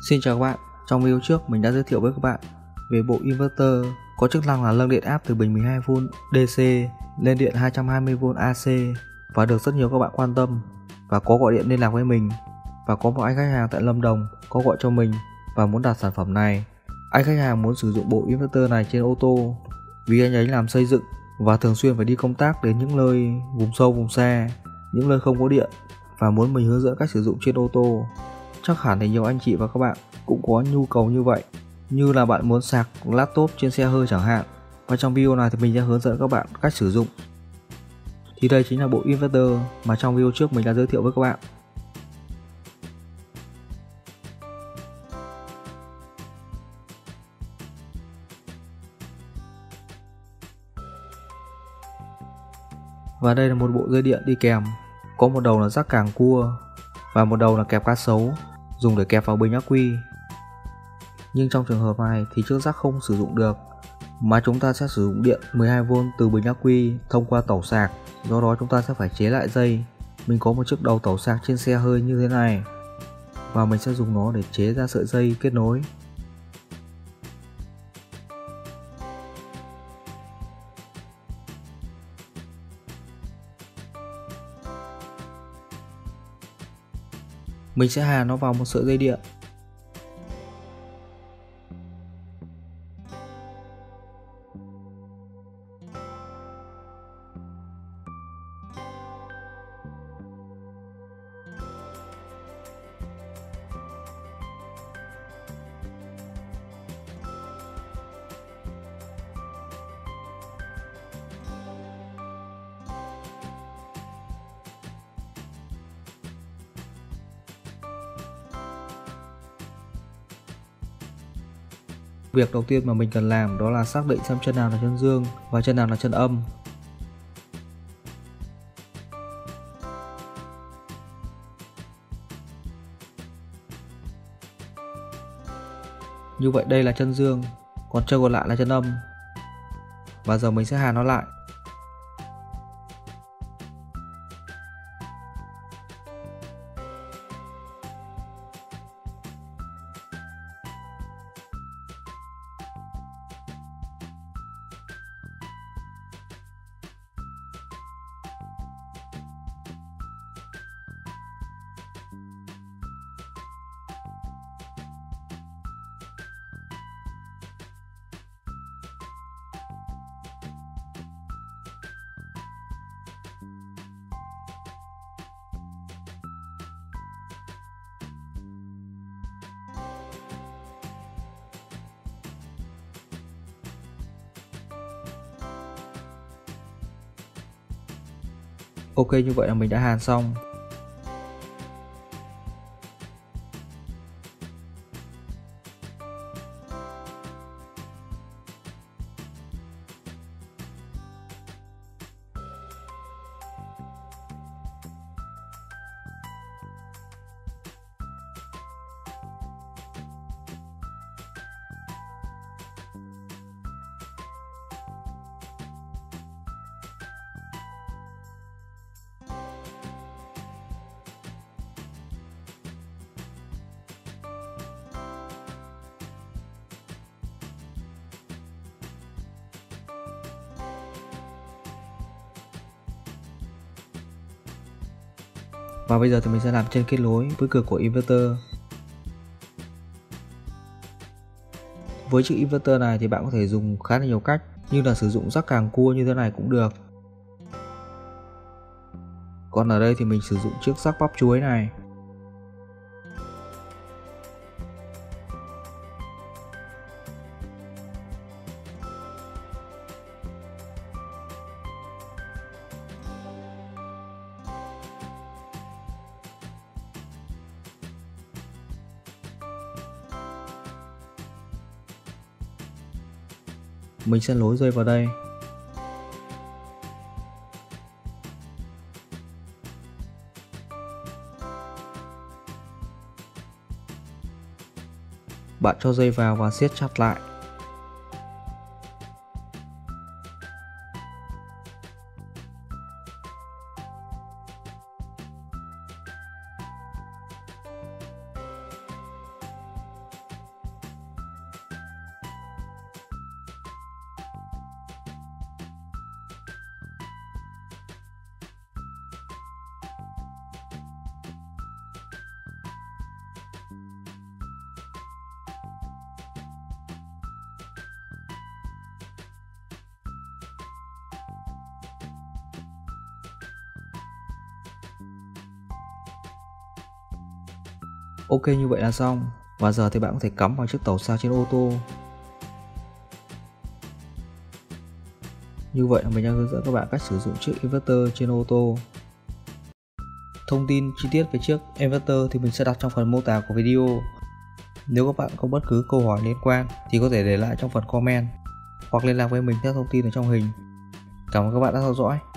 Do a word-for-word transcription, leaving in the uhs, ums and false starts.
Xin chào các bạn, trong video trước mình đã giới thiệu với các bạn về bộ inverter có chức năng là nâng điện áp từ bình mười hai vôn đê xê lên điện hai trăm hai mươi vôn a xê và được rất nhiều các bạn quan tâm và có gọi điện liên lạc với mình. Và có một anh khách hàng tại Lâm Đồng có gọi cho mình và muốn đặt sản phẩm này. Anh khách hàng muốn sử dụng bộ inverter này trên ô tô vì anh ấy làm xây dựng và thường xuyên phải đi công tác đến những nơi vùng sâu vùng xa, những nơi không có điện và muốn mình hướng dẫn cách sử dụng trên ô tô. Chắc hẳn thì nhiều anh chị và các bạn cũng có nhu cầu như vậy, như là bạn muốn sạc laptop trên xe hơi chẳng hạn. Và trong video này thì mình sẽ hướng dẫn các bạn cách sử dụng. Thì đây chính là bộ inverter mà trong video trước mình đã giới thiệu với các bạn. Và đây là một bộ dây điện đi kèm, có một đầu là rắc càng cua và một đầu là kẹp cá sấu, dùng để kẹp vào bình ắc quy. Nhưng trong trường hợp này thì chiếc rắc không sử dụng được, mà chúng ta sẽ sử dụng điện mười hai vôn từ bình ắc quy thông qua tẩu sạc. Do đó chúng ta sẽ phải chế lại dây. Mình có một chiếc đầu tẩu sạc trên xe hơi như thế này và mình sẽ dùng nó để chế ra sợi dây kết nối. Mình sẽ hàn nó vào một sợi dây điện. Việc đầu tiên mà mình cần làm đó là xác định xem chân nào là chân dương và chân nào là chân âm. Như vậy đây là chân dương, còn chân còn lại là chân âm. Và giờ mình sẽ hàn nó lại. Ok, như vậy là mình đã hàn xong. Và bây giờ thì mình sẽ làm chân kết nối với cửa của inverter. Với chiếc inverter này thì bạn có thể dùng khá là nhiều cách, như là sử dụng rắc càng cua như thế này cũng được. Còn ở đây thì mình sử dụng chiếc rắc bắp chuối này. Mình sẽ nối dây vào đây. Bạn cho dây vào và siết chặt lại. Ok, như vậy là xong. Và giờ thì bạn có thể cắm vào chiếc tàu xa trên ô tô. Như vậy là mình đang hướng dẫn các bạn cách sử dụng chiếc inverter trên ô tô. Thông tin chi tiết về chiếc inverter thì mình sẽ đặt trong phần mô tả của video. Nếu các bạn có bất cứ câu hỏi liên quan thì có thể để lại trong phần comment hoặc liên lạc với mình theo thông tin ở trong hình. Cảm ơn các bạn đã theo dõi.